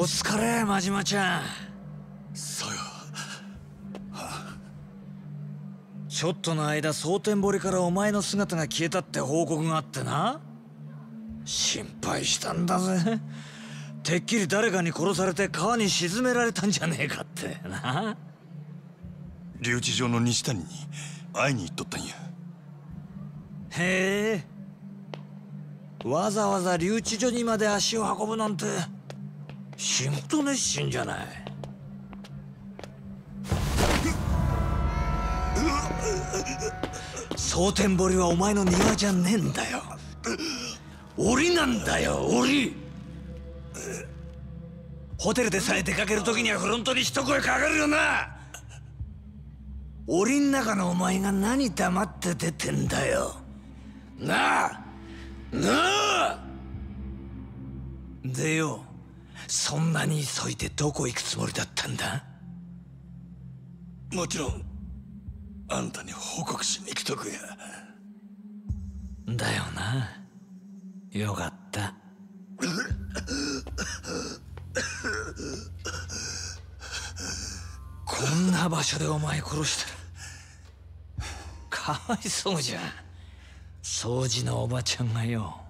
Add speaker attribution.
Speaker 1: お疲れ、真島ちゃん。
Speaker 2: さよ。
Speaker 1: ちょっとの間、蒼天堀からお前の姿が消えたって報告があってな。心配したんだぜ。てっきり誰かに殺されて川に沈められたんじゃねえかってな。
Speaker 2: 留置場の西谷に会いに行っとったんや。
Speaker 1: へえ。わざわざ留置所にまで足を運ぶなんて仕事熱心じゃない。蒼天堀はお前の庭じゃねえんだよ。檻なんだよ、檻。ホテルでさえ出かける時にはフロントに一声かかるよな。檻ん中のお前が何黙って出てんだよ。なあなあ。でよ、そんなに急いでどこ行くつもりだったんだ？
Speaker 2: もちろんあんたに報告しに来とくや。
Speaker 1: だよな。よかった。こんな場所でお前殺したらかわいそうじゃん。掃除のおばちゃんがよ。